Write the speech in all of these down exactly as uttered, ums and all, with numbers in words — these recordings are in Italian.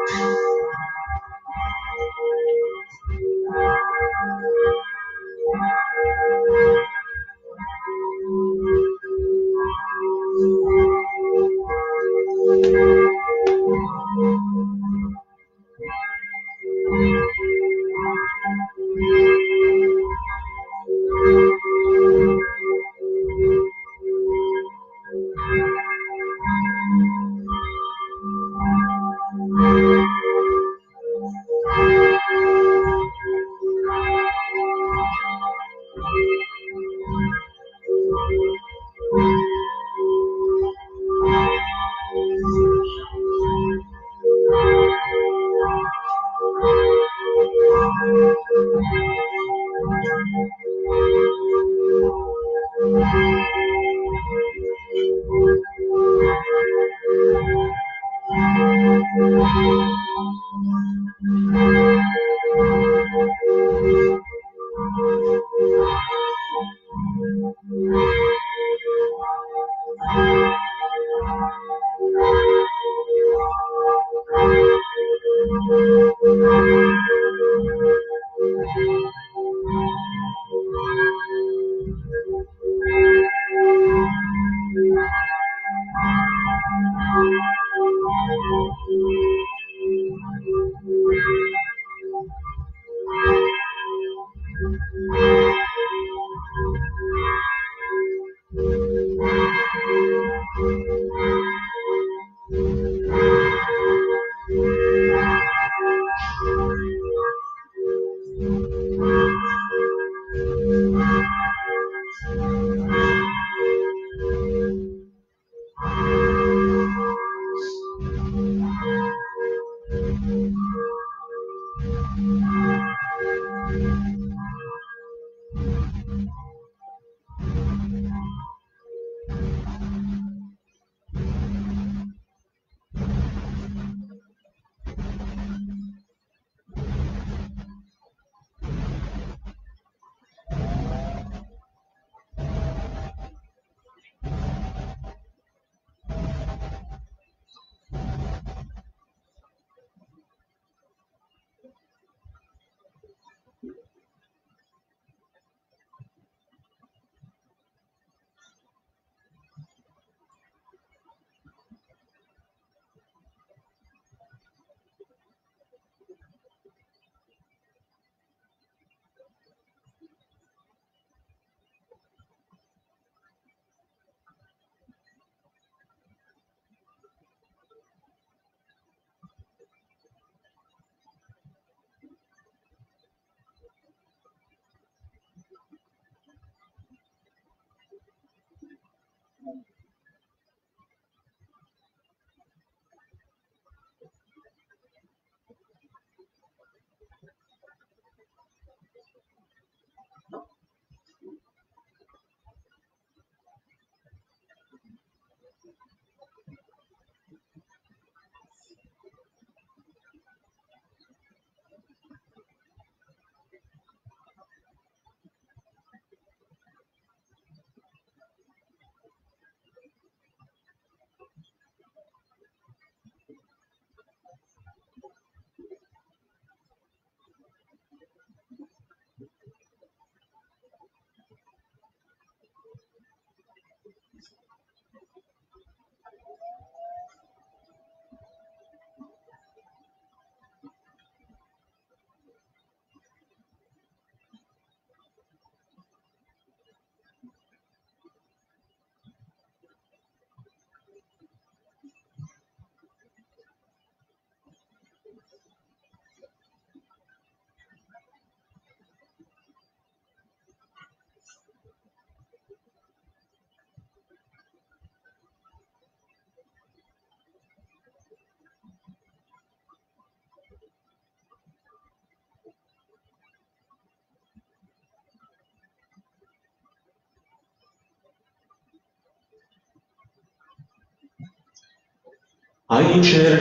Hai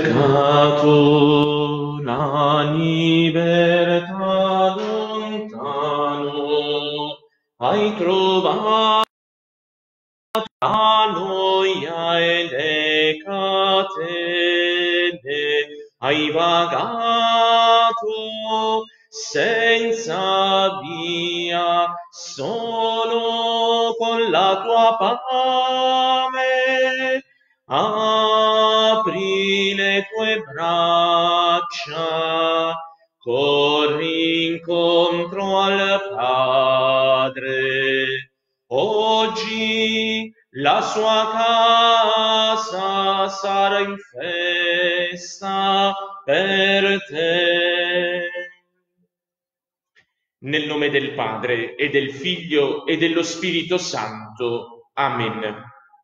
cercato la libertà lontano, hai trovato la noia e le catene, hai vagato senza via, solo con la tua fame apri le tue braccia, corri incontro al Padre. Oggi la sua casa sarà in festa per te. Nel nome del Padre e del Figlio e dello Spirito Santo. Amen.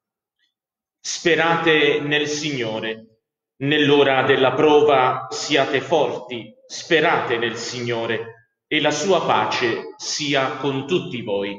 Sperate nel Signore. Nell'ora della prova siate forti, sperate nel Signore e la sua pace sia con tutti voi.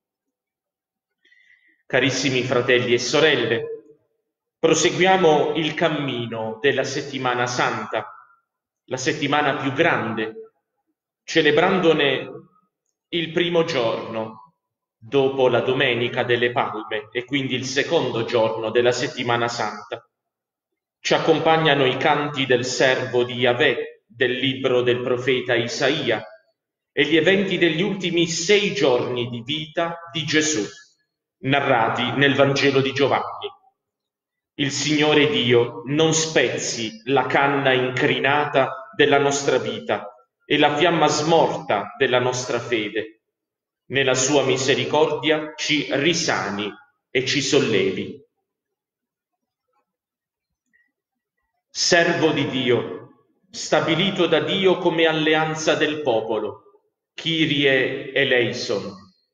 Carissimi fratelli e sorelle, proseguiamo il cammino della Settimana Santa, la settimana più grande, celebrandone il primo giorno dopo la Domenica delle Palme e quindi il secondo giorno della Settimana Santa. Ci accompagnano i canti del servo di Yahweh, del libro del profeta Isaia, e gli eventi degli ultimi sei giorni di vita di Gesù, narrati nel Vangelo di Giovanni. Il Signore Dio non spezzi la canna incrinata della nostra vita e la fiamma smorta della nostra fede. Nella sua misericordia ci risani e ci sollevi. Servo di Dio, stabilito da Dio come alleanza del popolo, Kyrie eleison.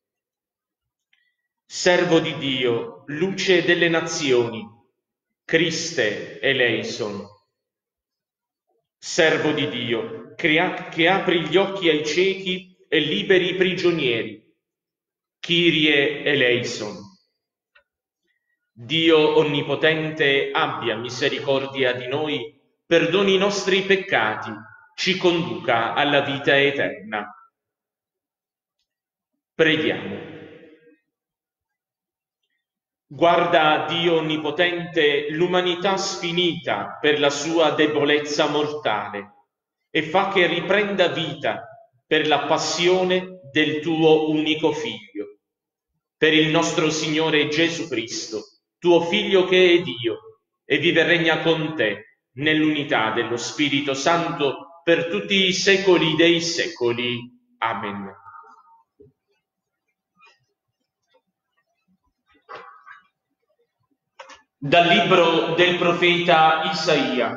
Servo di Dio, luce delle nazioni, Christe eleison. Servo di Dio, che apri gli occhi ai ciechi e liberi i prigionieri, Kyrie eleison. Dio onnipotente abbia misericordia di noi, perdoni i nostri peccati, ci conduca alla vita eterna. Preghiamo. Guarda, Dio onnipotente, l'umanità sfinita per la sua debolezza mortale e fa che riprenda vita per la passione del tuo unico Figlio. Per il nostro Signore Gesù Cristo, tuo Figlio che è Dio e vive e regna con te nell'unità dello Spirito Santo per tutti i secoli dei secoli. Amen. Dal libro del profeta Isaia.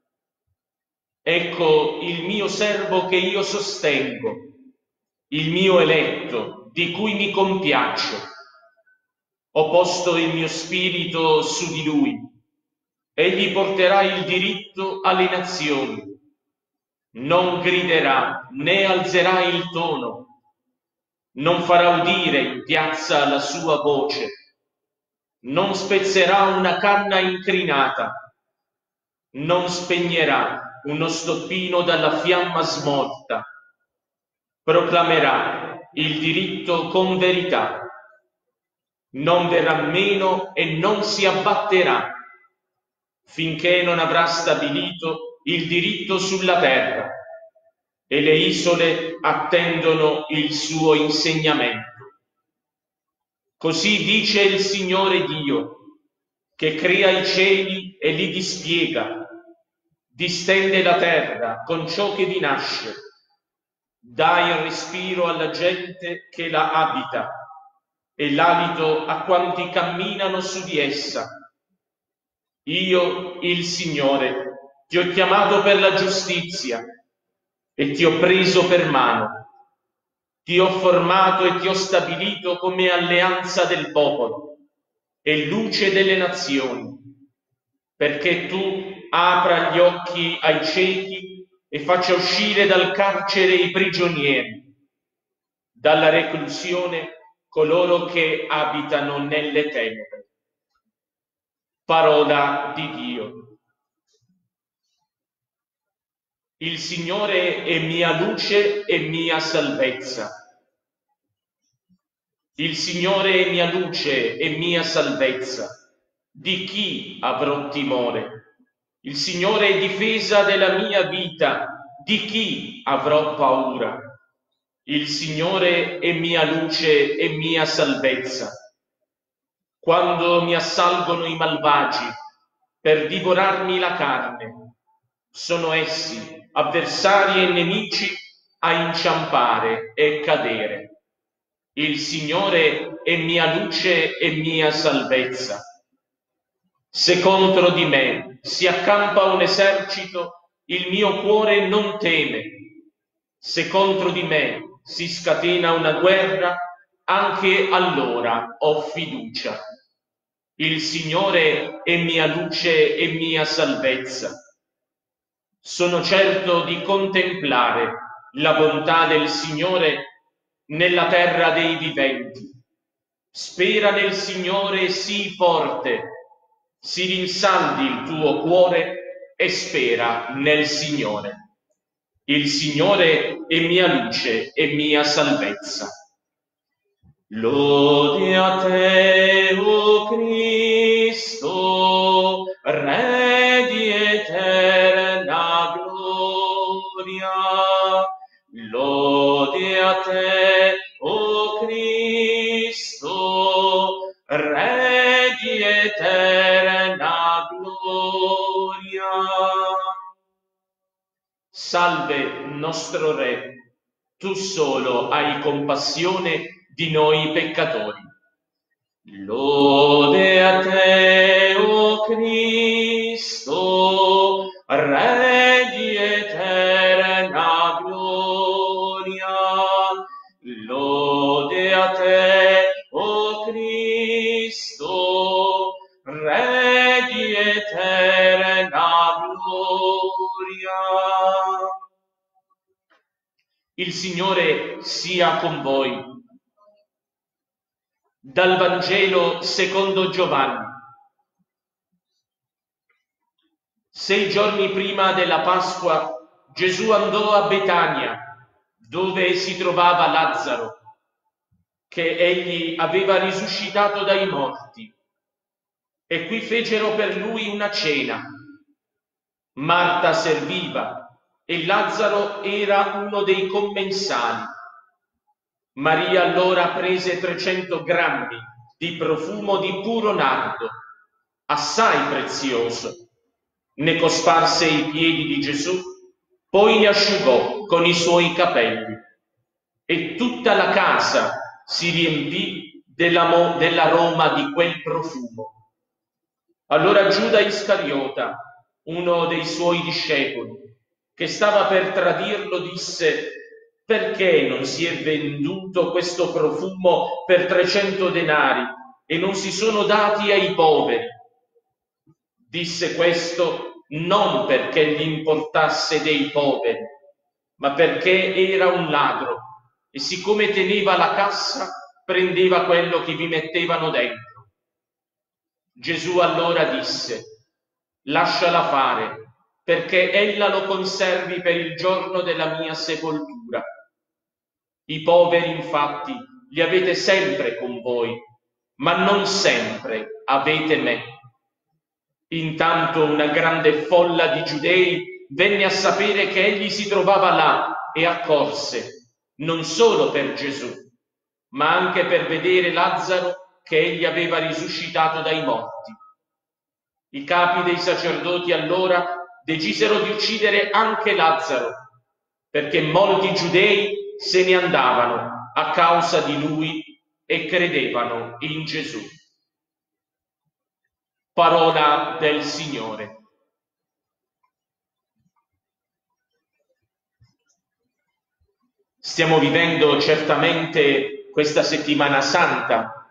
Ecco il mio servo che io sostengo, il mio eletto, di cui mi compiaccio. Ho posto il mio spirito su di lui. Egli porterà il diritto alle nazioni. Non griderà né alzerà il tono. Non farà udire in piazza la sua voce. Non spezzerà una canna incrinata. Non spegnerà uno stoppino dalla fiamma smorta. Proclamerà il diritto con verità. Non verrà meno e non si abbatterà finché non avrà stabilito il diritto sulla terra e le isole attendono il suo insegnamento. Così dice il Signore Dio, che crea i cieli e li dispiega, distende la terra con ciò che vi nasce, dà il respiro alla gente che la abita e l'alito a quanti camminano su di essa. Io, il Signore, ti ho chiamato per la giustizia e ti ho preso per mano. Ti ho formato e ti ho stabilito come alleanza del popolo e luce delle nazioni, perché tu apra gli occhi ai ciechi e faccia uscire dal carcere i prigionieri, dalla reclusione coloro che abitano nelle tenebre. Parola di Dio. Il Signore è mia luce e mia salvezza. Il Signore è mia luce e mia salvezza. Di chi avrò timore? Il Signore è difesa della mia vita, di chi avrò paura? Il Signore è mia luce e mia salvezza. Quando mi assalgono i malvagi per divorarmi la carne, sono essi, avversari e nemici, a inciampare e cadere. Il Signore è mia luce e mia salvezza. Se contro di me si accampa un esercito, il mio cuore non teme. Se contro di me si scatena una guerra, anche allora ho fiducia. Il Signore è mia luce e mia salvezza. Sono certo di contemplare la bontà del Signore nella terra dei viventi. Spera nel Signore, sii forte, si rinsaldi il tuo cuore e spera nel Signore. Il Signore è mia luce e mia salvezza. Lode a te, o Cristo, Re di eterna gloria. Lode a te, o Cristo, Re di eterna gloria. Salve nostro Re, tu solo hai compassione di noi peccatori. Lode a te, o Cristo, Re di eterna gloria. Lode a te, o Cristo, Re di eterna gloria. Il Signore sia con voi. Dal Vangelo secondo Giovanni. Sei giorni prima della Pasqua, Gesù andò a Betania, dove si trovava Lazzaro, che egli aveva risuscitato dai morti. E qui fecero per lui una cena. Marta serviva e Lazzaro era uno dei commensali. Maria allora prese trecento grammi di profumo di puro nardo, assai prezioso, ne cosparse i piedi di Gesù, poi li asciugò con i suoi capelli, e tutta la casa si riempì dell'aroma di quel profumo. Allora Giuda Iscariota, uno dei suoi discepoli, che stava per tradirlo, disse: perché non si è venduto questo profumo per trecento denari e non si sono dati ai poveri? Disse questo non perché gli importasse dei poveri, ma perché era un ladro e siccome teneva la cassa, prendeva quello che vi mettevano dentro. Gesù allora disse: lasciala fare, perché ella lo conservi per il giorno della mia sepoltura. I poveri, infatti, li avete sempre con voi, ma non sempre avete me. Intanto una grande folla di giudei venne a sapere che egli si trovava là e accorse, non solo per Gesù, ma anche per vedere Lazzaro che egli aveva risuscitato dai morti. I capi dei sacerdoti allora decisero di uccidere anche Lazzaro, perché molti giudei se ne andavano a causa di lui e credevano in Gesù. Parola del Signore. Stiamo vivendo certamente questa settimana santa,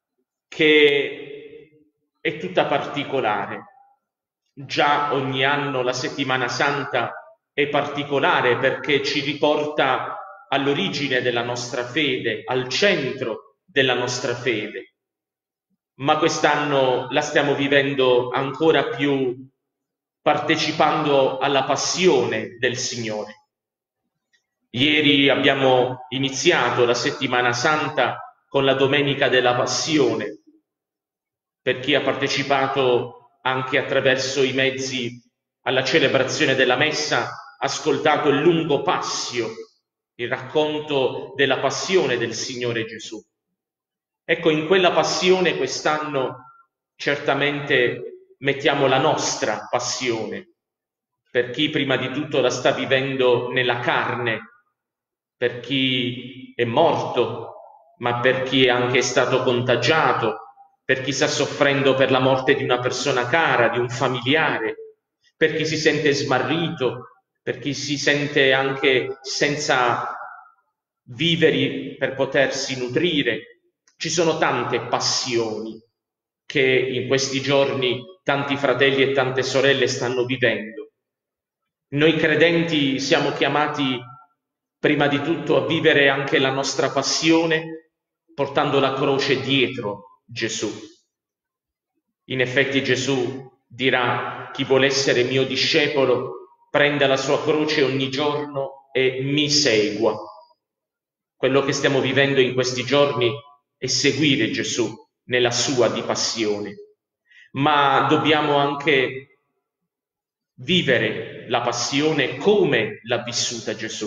che è tutta particolare. Già ogni anno la settimana santa è particolare perché ci riporta all'origine della nostra fede, al centro della nostra fede. Ma quest'anno la stiamo vivendo ancora più partecipando alla passione del Signore. Ieri abbiamo iniziato la settimana santa con la Domenica della Passione. Per chi ha partecipato anche attraverso i mezzi alla celebrazione della messa, ascoltato il lungo Passio, il racconto della passione del Signore Gesù. Ecco, in quella passione quest'anno certamente mettiamo la nostra passione, per chi prima di tutto la sta vivendo nella carne, per chi è morto, ma per chi è anche stato contagiato, per chi sta soffrendo per la morte di una persona cara, di un familiare, per chi si sente smarrito, per chi si sente anche senza viveri per potersi nutrire. Ci sono tante passioni che in questi giorni tanti fratelli e tante sorelle stanno vivendo. Noi credenti siamo chiamati prima di tutto a vivere anche la nostra passione portando la croce dietro Gesù. In effetti Gesù dirà: chi vuole essere mio discepolo prenda la sua croce ogni giorno e mi segua. Quello che stiamo vivendo in questi giorni è seguire Gesù nella sua di passione, ma dobbiamo anche vivere la passione come l'ha vissuta Gesù.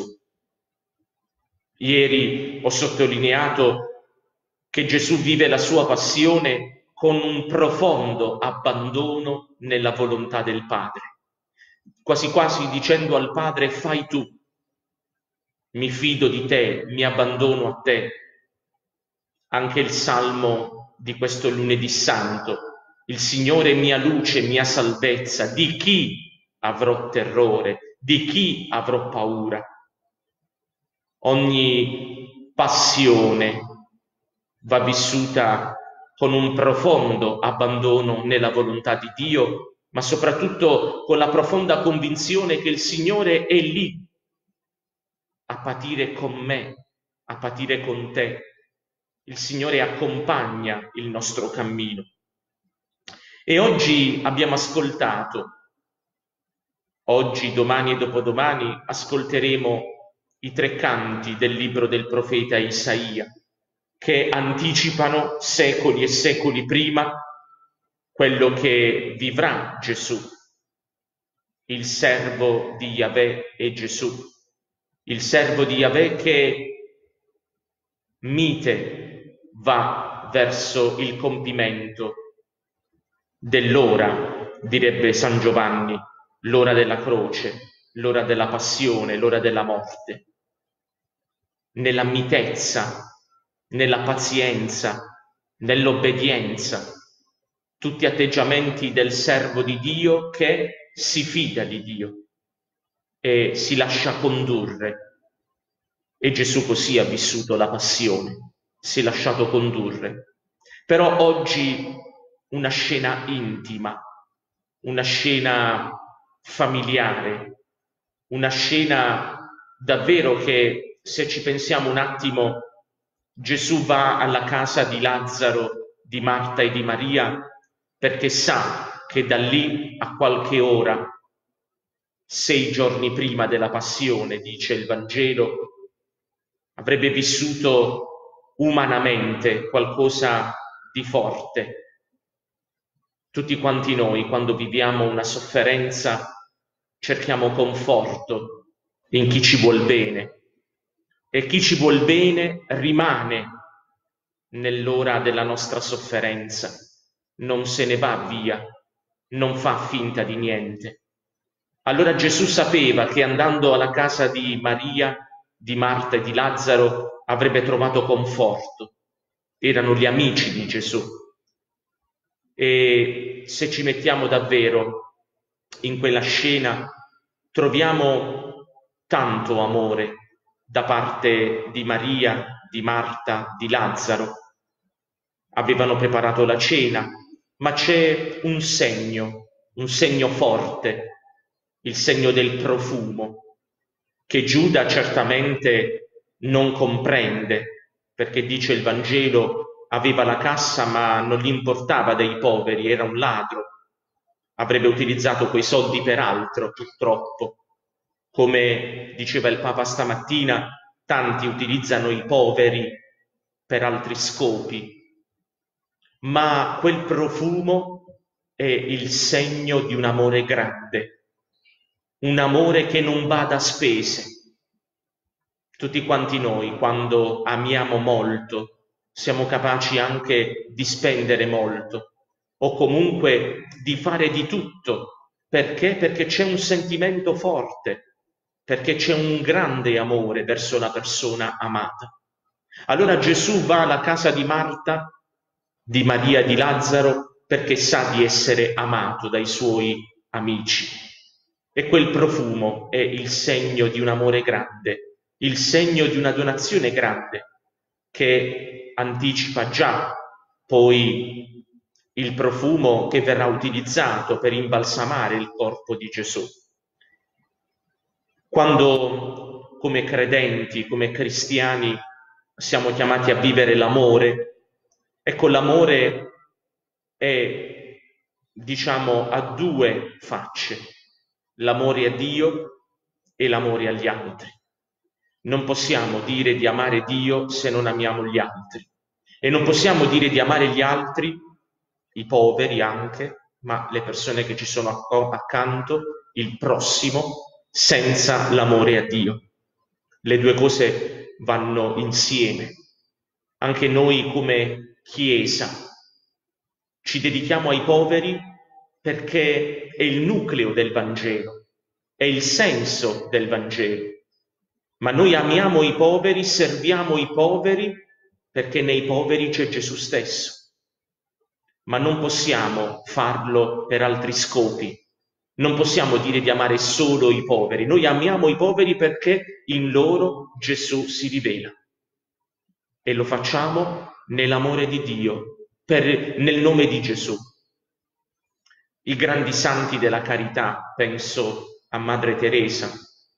Ieri ho sottolineato che Gesù vive la sua passione con un profondo abbandono nella volontà del Padre, quasi quasi dicendo al Padre: fai tu, mi fido di te, mi abbandono a te. Anche il salmo di questo lunedì santo: il Signore è mia luce, mia salvezza, di chi avrò terrore, di chi avrò paura? Ogni passione va vissuta con un profondo abbandono nella volontà di Dio, ma soprattutto con la profonda convinzione che il Signore è lì a patire con me, a patire con te. Il Signore accompagna il nostro cammino. E oggi abbiamo ascoltato, oggi, domani e dopodomani, ascolteremo i tre canti del libro del profeta Isaia, che anticipano secoli e secoli prima quello che vivrà Gesù. Il servo di Yahweh è Gesù, il servo di Yahweh che mite va verso il compimento dell'ora, direbbe San Giovanni, l'ora della croce, l'ora della passione, l'ora della morte. Nella mitezza, nella pazienza, nell'obbedienza, tutti atteggiamenti del servo di Dio che si fida di Dio e si lascia condurre. E Gesù così ha vissuto la passione, si è lasciato condurre. Però oggi una scena intima, una scena familiare, una scena davvero che, se ci pensiamo un attimo, Gesù va alla casa di Lazzaro, di Marta e di Maria, perché sa che da lì a qualche ora, sei giorni prima della passione, dice il Vangelo, avrebbe vissuto umanamente qualcosa di forte. Tutti quanti noi, quando viviamo una sofferenza, cerchiamo conforto in chi ci vuol bene, e chi ci vuol bene rimane nell'ora della nostra sofferenza, non se ne va via, non fa finta di niente. Allora Gesù sapeva che andando alla casa di Maria, di Marta e di Lazzaro avrebbe trovato conforto. Erano gli amici di Gesù. E se ci mettiamo davvero in quella scena, troviamo tanto amore da parte di Maria, di Marta, di Lazzaro. Avevano preparato la cena, ma c'è un segno, un segno forte, il segno del profumo, che Giuda certamente non comprende, perché dice il Vangelo, aveva la cassa ma non gli importava dei poveri, era un ladro, avrebbe utilizzato quei soldi per altro, purtroppo. Come diceva il Papa stamattina, tanti utilizzano i poveri per altri scopi, ma quel profumo è il segno di un amore grande, un amore che non bada a spese. Tutti quanti noi, quando amiamo molto, siamo capaci anche di spendere molto, o comunque di fare di tutto. Perché? Perché c'è un sentimento forte, perché c'è un grande amore verso la persona amata. Allora Gesù va alla casa di Marta, di Maria, di Lazzaro, perché sa di essere amato dai suoi amici. E quel profumo è il segno di un amore grande, il segno di una donazione grande, che anticipa già poi il profumo che verrà utilizzato per imbalsamare il corpo di Gesù. Quando come credenti, come cristiani, siamo chiamati a vivere l'amore, ecco, l'amore è, diciamo, ha due facce, l'amore a Dio e l'amore agli altri. Non possiamo dire di amare Dio se non amiamo gli altri, e non possiamo dire di amare gli altri, i poveri anche, ma le persone che ci sono accanto, il prossimo, senza l'amore a Dio. Le due cose vanno insieme. Anche noi come Chiesa ci dedichiamo ai poveri perché è il nucleo del Vangelo, è il senso del Vangelo. Ma noi amiamo i poveri, serviamo i poveri perché nei poveri c'è Gesù stesso. Ma non possiamo farlo per altri scopi. Non possiamo dire di amare solo i poveri. Noi amiamo i poveri perché in loro Gesù si rivela. E lo facciamo nell'amore di Dio, per, nel nome di Gesù. I grandi santi della carità, penso a Madre Teresa,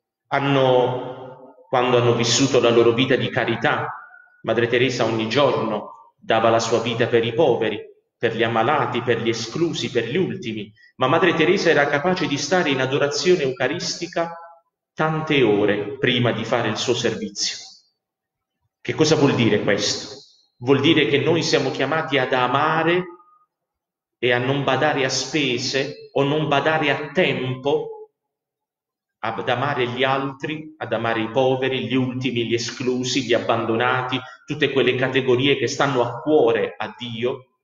hanno, quando hanno vissuto la loro vita di carità, Madre Teresa ogni giorno dava la sua vita per i poveri, per gli ammalati, per gli esclusi, per gli ultimi, ma Madre Teresa era capace di stare in adorazione eucaristica tante ore prima di fare il suo servizio. Che cosa vuol dire questo? Vuol dire che noi siamo chiamati ad amare e a non badare a spese o non badare a tempo ad amare gli altri, ad amare i poveri, gli ultimi, gli esclusi, gli abbandonati, tutte quelle categorie che stanno a cuore a Dio,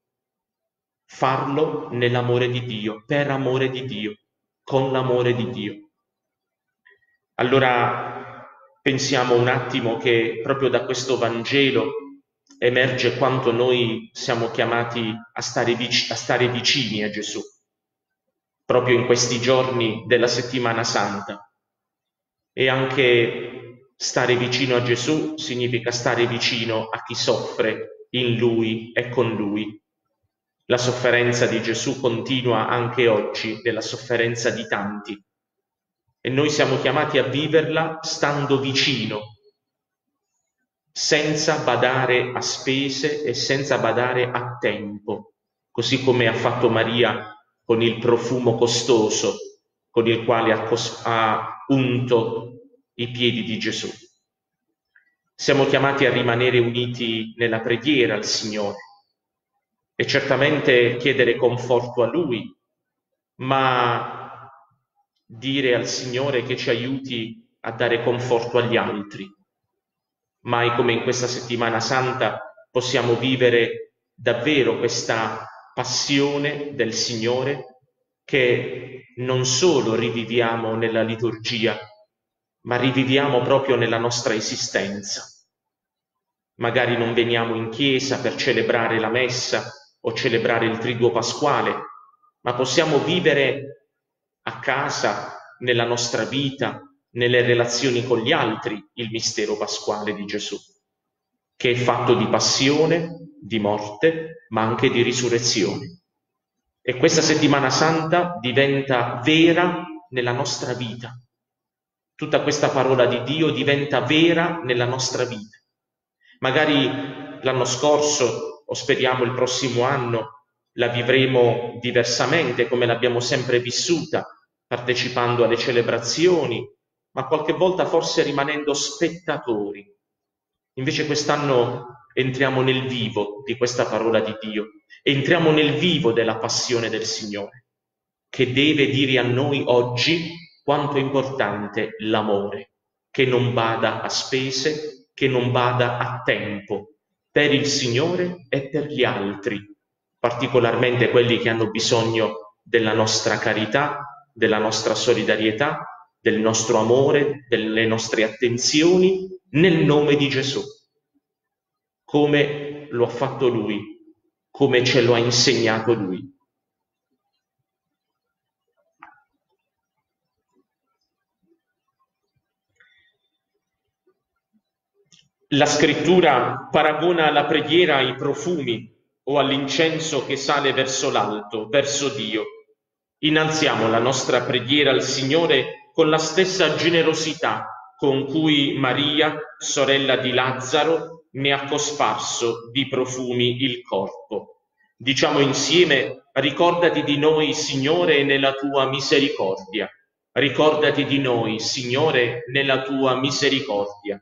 farlo nell'amore di Dio, per amore di Dio, con l'amore di Dio. Allora pensiamo un attimo che proprio da questo Vangelo emerge quanto noi siamo chiamati a stare, vic- a stare vicini a Gesù, proprio in questi giorni della Settimana Santa. E anche stare vicino a Gesù significa stare vicino a chi soffre in Lui e con Lui. La sofferenza di Gesù continua anche oggi, nella sofferenza di tanti. E noi siamo chiamati a viverla stando vicino, senza badare a spese e senza badare a tempo, così come ha fatto Maria con il profumo costoso con il quale ha, ha unto i piedi di Gesù. Siamo chiamati a rimanere uniti nella preghiera al Signore e certamente chiedere conforto a Lui, ma dire al Signore che ci aiuti a dare conforto agli altri. Mai come in questa settimana santa possiamo vivere davvero questa passione del Signore che non solo riviviamo nella liturgia, ma riviviamo proprio nella nostra esistenza. Magari non veniamo in chiesa per celebrare la messa o celebrare il Triduo Pasquale, ma possiamo vivere a casa, nella nostra vita, nelle relazioni con gli altri, il mistero pasquale di Gesù, che è fatto di passione, di morte, ma anche di risurrezione. E questa settimana santa diventa vera nella nostra vita. Tutta questa parola di Dio diventa vera nella nostra vita. Magari l'anno scorso, o speriamo il prossimo anno, la vivremo diversamente come l'abbiamo sempre vissuta, partecipando alle celebrazioni, ma qualche volta forse rimanendo spettatori. Invece quest'anno entriamo nel vivo di questa parola di Dio, entriamo nel vivo della passione del Signore, che deve dire a noi oggi quanto è importante l'amore, che non bada a spese, che non bada a tempo, per il Signore e per gli altri, particolarmente quelli che hanno bisogno della nostra carità, della nostra solidarietà, del nostro amore, delle nostre attenzioni, nel nome di Gesù, come lo ha fatto Lui, come ce lo ha insegnato Lui. La Scrittura paragona la preghiera ai profumi o all'incenso che sale verso l'alto, verso Dio. Innalziamo la nostra preghiera al Signore con la stessa generosità con cui Maria, sorella di Lazzaro, ne ha cosparso di profumi il corpo. Diciamo insieme: ricordati di noi, Signore, nella tua misericordia. Ricordati di noi, Signore, nella tua misericordia.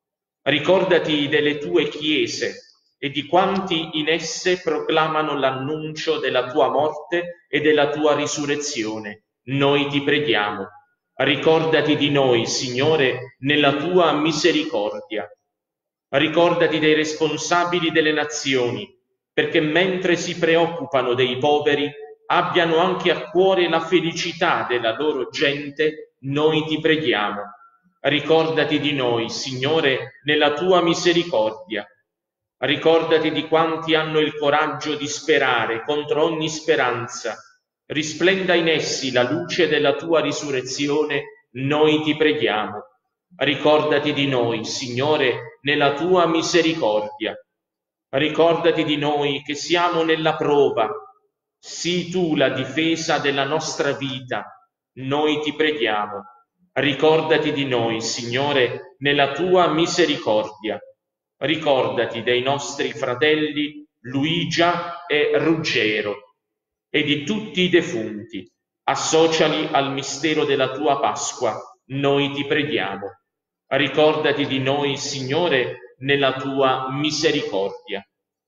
Ricordati delle tue chiese e di quanti in esse proclamano l'annuncio della tua morte e della tua risurrezione. Noi ti preghiamo. Ricordati di noi, Signore, nella tua misericordia. Ricordati dei responsabili delle nazioni, perché mentre si preoccupano dei poveri, abbiano anche a cuore la felicità della loro gente. Noi ti preghiamo. Ricordati di noi, Signore, nella tua misericordia. Ricordati di quanti hanno il coraggio di sperare contro ogni speranza. Risplenda in essi la luce della tua risurrezione, noi ti preghiamo. Ricordati di noi, Signore, nella tua misericordia. Ricordati di noi che siamo nella prova. Sii tu la difesa della nostra vita, noi ti preghiamo. Ricordati di noi, Signore, nella tua misericordia. Ricordati dei nostri fratelli Luigia e Ruggero e di tutti i defunti. Associali al mistero della tua Pasqua, noi ti preghiamo. Ricordati di noi, Signore, nella tua misericordia.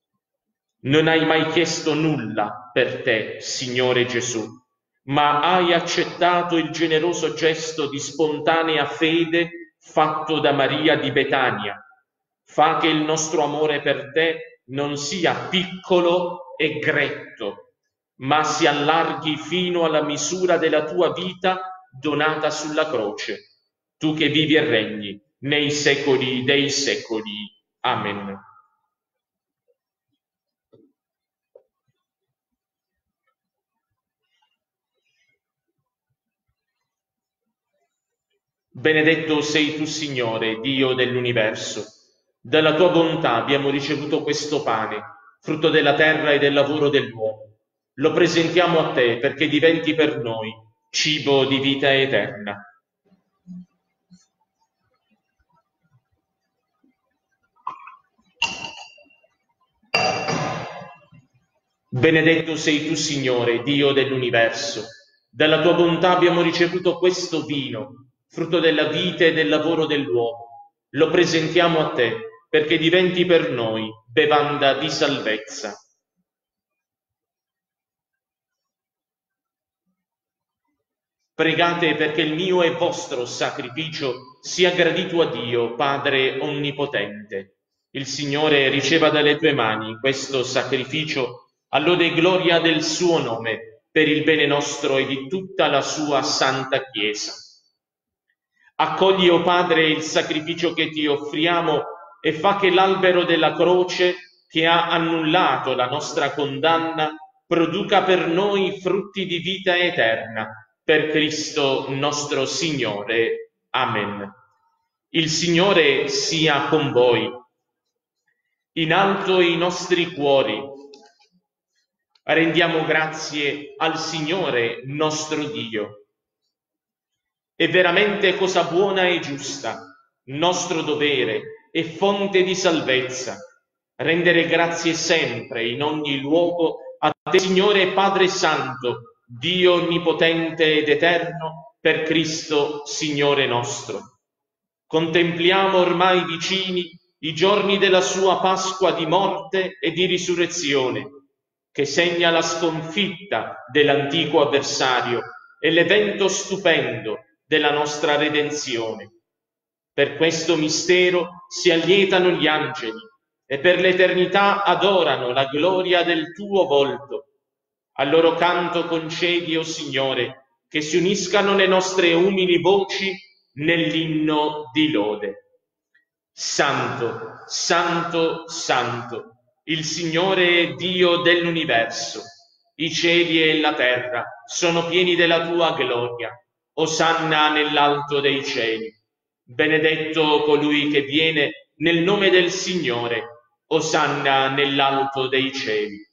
Non hai mai chiesto nulla per te, Signore Gesù, ma hai accettato il generoso gesto di spontanea fede fatto da Maria di Betania. Fa che il nostro amore per te non sia piccolo e gretto, ma si allarghi fino alla misura della tua vita donata sulla croce, tu che vivi e regni nei secoli dei secoli. Amen. Benedetto sei tu, Signore, Dio dell'universo. Dalla tua bontà abbiamo ricevuto questo pane, frutto della terra e del lavoro dell'uomo. Lo presentiamo a te perché diventi per noi cibo di vita eterna. Benedetto sei tu, Signore, Dio dell'universo. Dalla tua bontà abbiamo ricevuto questo vino, frutto della vita e del lavoro dell'uomo. Lo presentiamo a te perché diventi per noi bevanda di salvezza. Pregate perché il mio e vostro sacrificio sia gradito a Dio, Padre Onnipotente. Il Signore riceva dalle tue mani questo sacrificio a lode e gloria del suo nome, per il bene nostro e di tutta la sua santa Chiesa. Accogli, o Padre, il sacrificio che ti offriamo e fa che l'albero della croce, che ha annullato la nostra condanna, produca per noi frutti di vita eterna. Per Cristo nostro Signore. Amen. Il Signore sia con voi. In alto i nostri cuori. Rendiamo grazie al Signore nostro Dio. È veramente cosa buona e giusta, nostro dovere e fonte di salvezza, rendere grazie sempre in ogni luogo a te, Signore Padre Santo, Dio onnipotente ed eterno, per Cristo Signore nostro. Contempliamo ormai vicini i giorni della sua Pasqua di morte e di risurrezione, che segna la sconfitta dell'antico avversario e l'evento stupendo della nostra redenzione. Per questo mistero si allietano gli angeli e per l'eternità adorano la gloria del tuo volto. Al loro canto concedi, o Signore, che si uniscano le nostre umili voci nell'inno di lode. Santo, santo, santo, il Signore è Dio dell'universo. I cieli e la terra sono pieni della tua gloria. Osanna nell'alto dei cieli. Benedetto colui che viene nel nome del Signore. Osanna nell'alto dei cieli.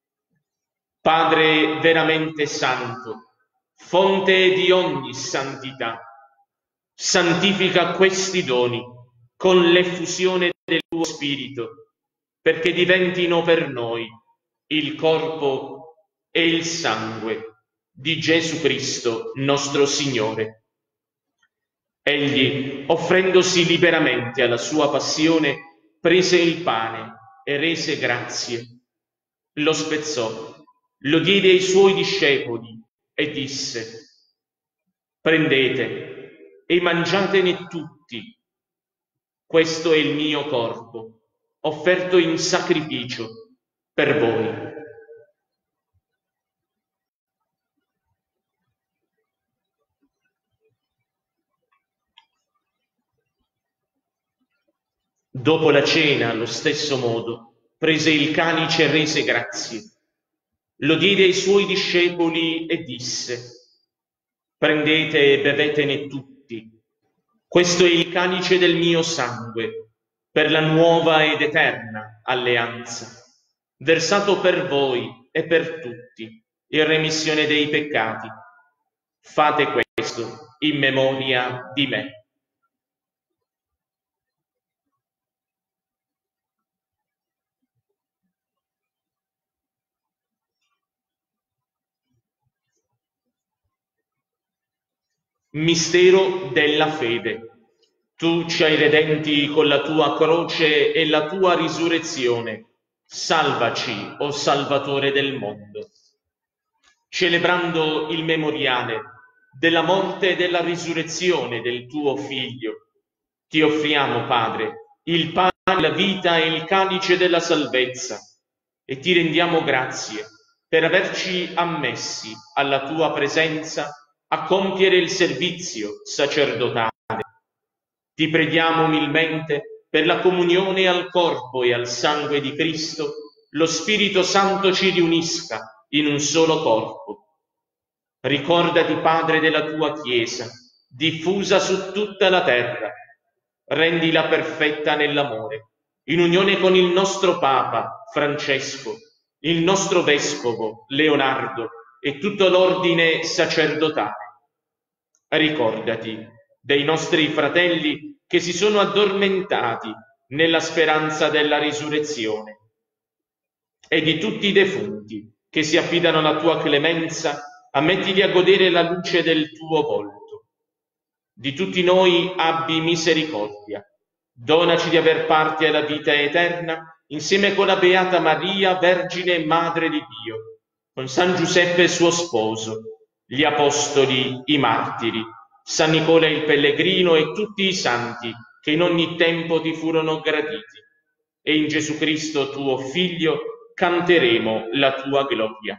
Padre veramente santo, fonte di ogni santità, santifica questi doni con l'effusione del tuo Spirito, perché diventino per noi il corpo e il sangue di Gesù Cristo nostro Signore. Egli, offrendosi liberamente alla sua passione, prese il pane e rese grazie, lo spezzò, lo diede ai suoi discepoli e disse: prendete e mangiatene tutti, questo è il mio corpo, offerto in sacrificio per voi. Dopo la cena, allo stesso modo, prese il calice e rese grazie. Lo diede ai suoi discepoli e disse: prendete e bevetene tutti. Questo è il calice del mio sangue, per la nuova ed eterna alleanza, versato per voi e per tutti, in remissione dei peccati. Fate questo in memoria di me. Mistero della fede. Tu ci hai redenti con la tua croce e la tua risurrezione. Salvaci, o Salvatore del mondo. Celebrando il memoriale della morte e della risurrezione del tuo Figlio, ti offriamo, Padre, il pane della vita e il calice della salvezza, e ti rendiamo grazie per averci ammessi alla tua presenza a compiere il servizio sacerdotale. Ti preghiamo umilmente per la comunione al corpo e al sangue di Cristo, lo Spirito Santo ci riunisca in un solo corpo. Ricordati, Padre, della tua Chiesa, diffusa su tutta la terra. Rendila perfetta nell'amore, in unione con il nostro Papa Francesco, il nostro Vescovo Leonardo e tutto l'ordine sacerdotale. Ricordati dei nostri fratelli che si sono addormentati nella speranza della risurrezione e di tutti i defunti che si affidano alla tua clemenza, ammettili a godere la luce del tuo volto. Di tutti noi abbi misericordia, donaci di aver parte alla vita eterna insieme con la Beata Maria, Vergine e Madre di Dio, con San Giuseppe suo sposo, gli Apostoli, i Martiri, San Nicola il Pellegrino e tutti i santi che in ogni tempo ti furono graditi. E in Gesù Cristo, tuo Figlio, canteremo la tua gloria.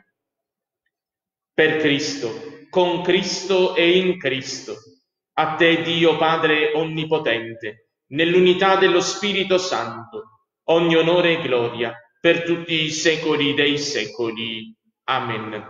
Per Cristo, con Cristo e in Cristo, a te Dio Padre Onnipotente, nell'unità dello Spirito Santo, ogni onore e gloria per tutti i secoli dei secoli. Amen.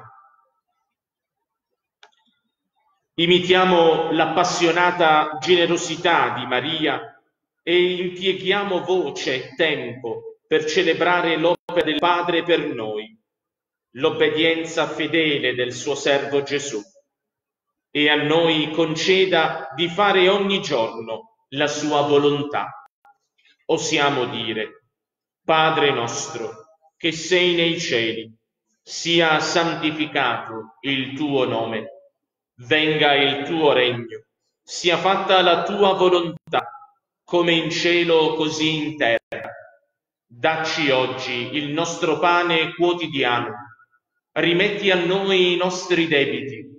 Imitiamo l'appassionata generosità di Maria e impieghiamo voce e tempo per celebrare l'opera del Padre per noi, l'obbedienza fedele del suo servo Gesù, e a noi conceda di fare ogni giorno la sua volontà. Osiamo dire: Padre nostro, che sei nei cieli, sia santificato il tuo nome. Venga il tuo regno, sia fatta la tua volontà, come in cielo così in terra. Dacci oggi il nostro pane quotidiano. Rimetti a noi i nostri debiti,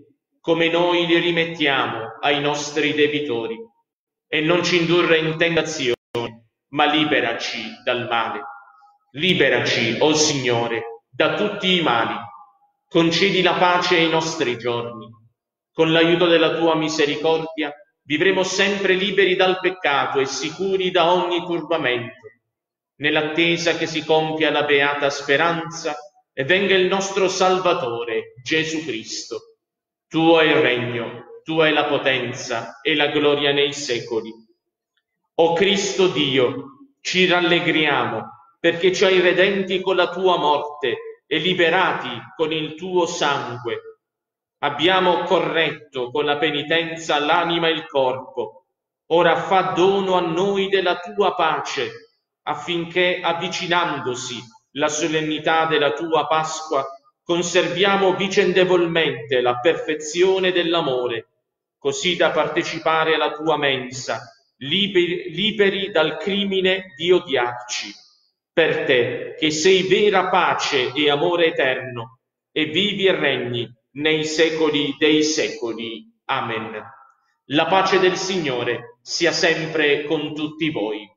come noi li rimettiamo ai nostri debitori, e non ci indurre in tentazione, ma liberaci dal male. Liberaci, o Signore, da tutti i mali. Concedi la pace ai nostri giorni. Con l'aiuto della tua misericordia vivremo sempre liberi dal peccato e sicuri da ogni turbamento, nell'attesa che si compia la beata speranza e venga il nostro Salvatore, Gesù Cristo. Tuo è il regno, tua è la potenza e la gloria nei secoli. O Cristo Dio, ci rallegriamo perché ci hai redenti con la tua morte e liberati con il tuo sangue. Abbiamo corretto con la penitenza l'anima e il corpo. Ora fa dono a noi della tua pace, affinché, avvicinandosi la solennità della tua Pasqua, conserviamo vicendevolmente la perfezione dell'amore, così da partecipare alla tua mensa, liberi, liberi dal crimine di odiarci. Per te, che sei vera pace e amore eterno, e vivi e regni nei secoli dei secoli. Amen. La pace del Signore sia sempre con tutti voi.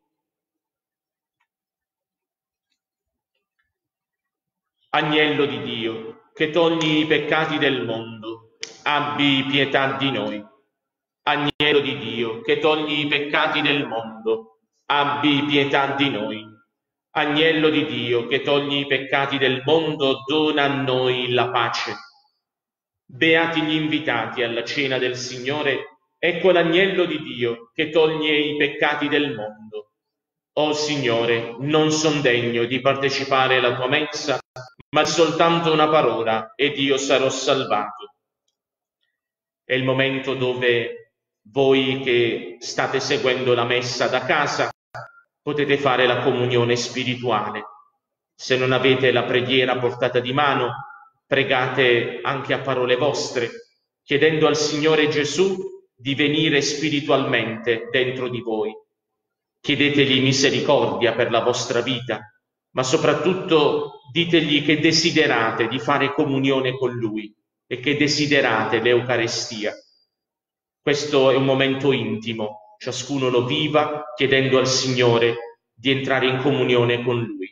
Agnello di Dio, che togli i peccati del mondo, abbi pietà di noi. Agnello di Dio, che togli i peccati del mondo, abbi pietà di noi. Agnello di Dio, che togli i peccati del mondo, dona a noi la pace. Beati gli invitati alla cena del Signore, ecco l'agnello di Dio che toglie i peccati del mondo. O Signore, non son degno di partecipare alla tua mensa, ma soltanto una parola ed io sarò salvato. È il momento dove voi che state seguendo la messa da casa potete fare la comunione spirituale. Se non avete la preghiera a portata di mano, pregate anche a parole vostre, chiedendo al Signore Gesù di venire spiritualmente dentro di voi. Chiedetegli misericordia per la vostra vita, ma soprattutto ditegli che desiderate di fare comunione con Lui e che desiderate l'Eucarestia. Questo è un momento intimo, ciascuno lo viva chiedendo al Signore di entrare in comunione con Lui.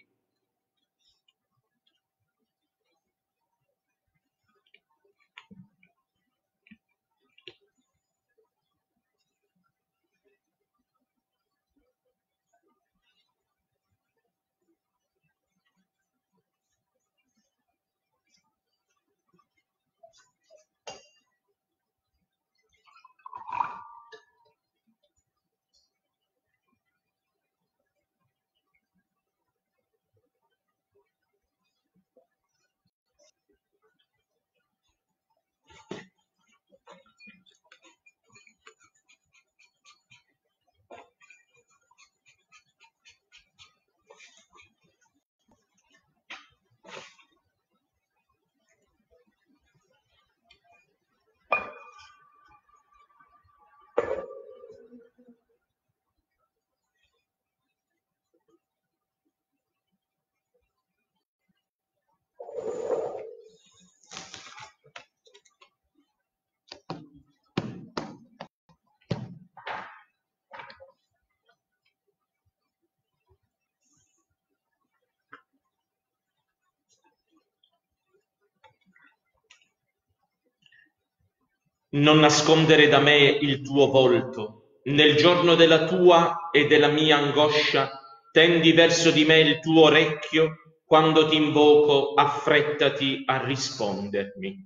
Non nascondere da me il tuo volto. Nel giorno della tua e della mia angoscia, tendi verso di me il tuo orecchio, quando ti invoco, affrettati a rispondermi.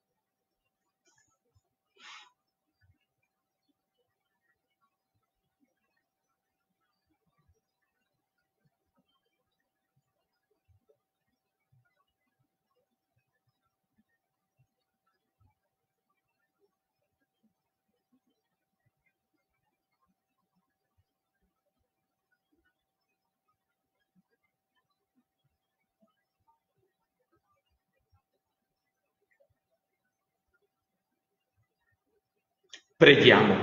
Preghiamo.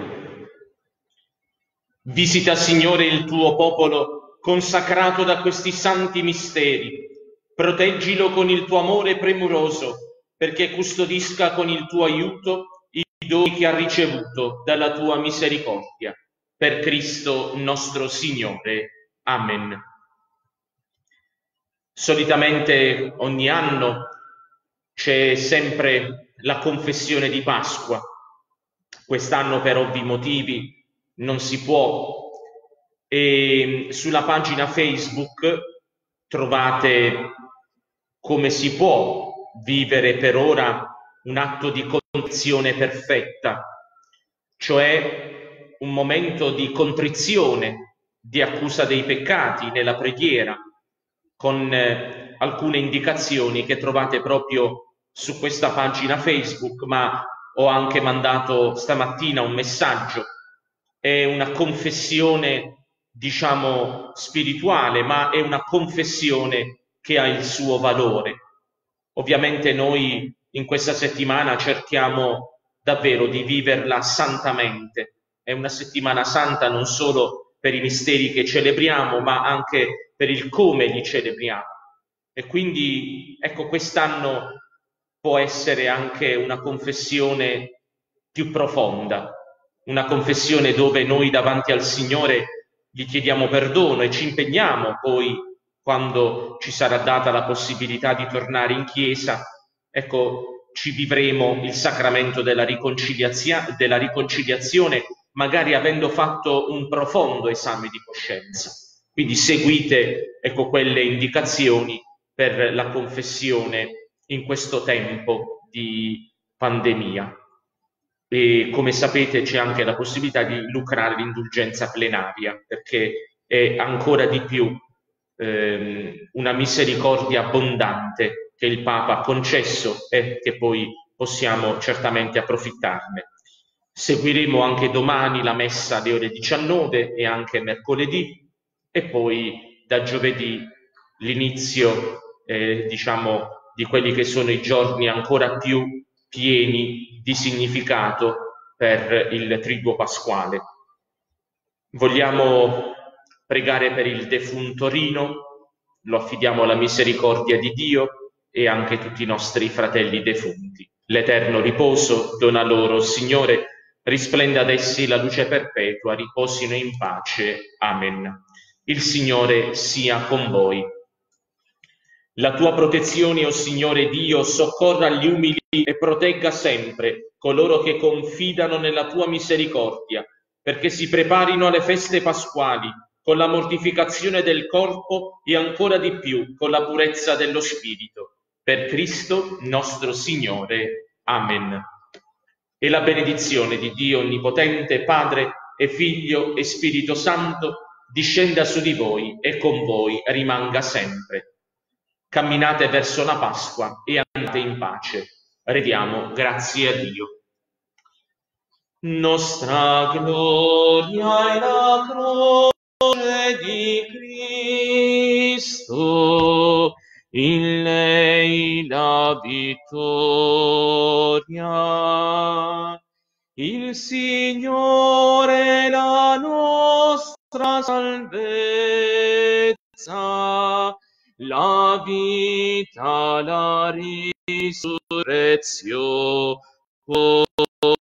Visita, Signore, il tuo popolo consacrato da questi santi misteri. Proteggilo con il tuo amore premuroso, perché custodisca con il tuo aiuto doni che ha ricevuto dalla tua misericordia. Per Cristo nostro Signore. Amen. Solitamente ogni anno c'è sempre la confessione di Pasqua. Quest'anno per ovvi motivi non si può, e sulla pagina Facebook trovate come si può vivere per ora un atto di contrizione perfetta, cioè un momento di contrizione, di accusa dei peccati nella preghiera, con eh, alcune indicazioni che trovate proprio su questa pagina Facebook, ma ho anche mandato stamattina un messaggio. È una confessione, diciamo, spirituale, ma è una confessione che ha il suo valore. Ovviamente noi in questa settimana cerchiamo davvero di viverla santamente. È una settimana santa non solo per i misteri che celebriamo, ma anche per il come li celebriamo. E quindi, ecco, quest'anno può essere anche una confessione più profonda, una confessione dove noi davanti al Signore gli chiediamo perdono e ci impegniamo poi, quando ci sarà data la possibilità di tornare in chiesa, ecco, ci vivremo il sacramento della, riconciliazia- della riconciliazione, magari avendo fatto un profondo esame di coscienza. Quindi seguite, ecco, quelle indicazioni per la confessione in questo tempo di pandemia. E come sapete c'è anche la possibilità di lucrare l'indulgenza plenaria, perché è ancora di più ehm, una misericordia abbondante che il Papa ha concesso e che poi possiamo certamente approfittarne. Seguiremo anche domani la messa alle ore diciannove e anche mercoledì, e poi da giovedì l'inizio eh, diciamo di quelli che sono i giorni ancora più pieni di significato per il triduo pasquale. Vogliamo pregare per il defunto Rino, lo affidiamo alla misericordia di Dio e anche tutti i nostri fratelli defunti. L'eterno riposo dona loro, Signore, risplenda ad essi la luce perpetua, riposino in pace. Amen. Il Signore sia con voi. La tua protezione, o Signore Dio, soccorra gli umili e protegga sempre coloro che confidano nella tua misericordia, perché si preparino alle feste pasquali con la mortificazione del corpo e ancora di più con la purezza dello spirito. Per Cristo nostro Signore. Amen. E la benedizione di Dio Onnipotente, Padre e Figlio e Spirito Santo, discenda su di voi e con voi rimanga sempre. Camminate verso la Pasqua e andate in pace. Rediamo grazie a Dio. Nostra gloria è la croce di Cristo, in lei la vittoria. Il Signore è la nostra salvezza, la vita, la risurrezione.